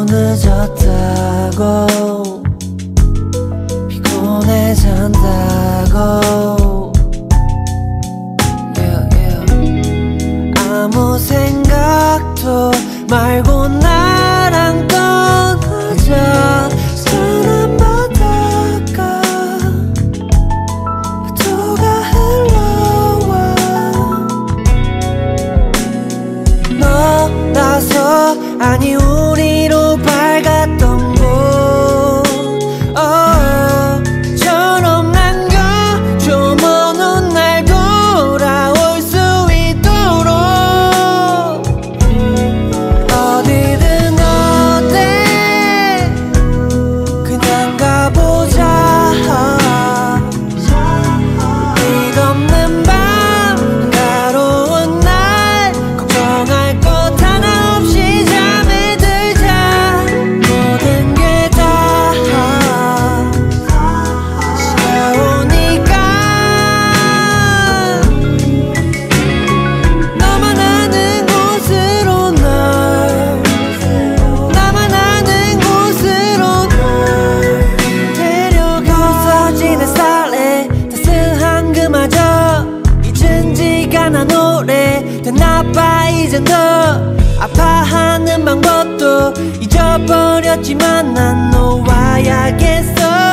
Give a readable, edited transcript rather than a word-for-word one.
늦었다고 피곤해 잔다고 아무 생각도 말고 나랑 떠나자. 서는 바닷가 파도가 흘러와 너 나서 아니 우리로 밝았던 곳 처럼 남겨줘. 먼 훗 날 돌아올 수 있도록 어디든 어때 그냥 가보자. 끝없는 밤 한가로운 날 걱정할 것 하나 없이 잠에 들자. 모든 게 다 지나오니까 너만 아는 곳으로 널 나만 아는 곳으로 널 데려가. 부서진 햇살에 따스한 그마저 잊은 지가 난 오래됐나 봐. 이제 너 아파하는 방법도 잊어버렸지만 난 놓아야겠어.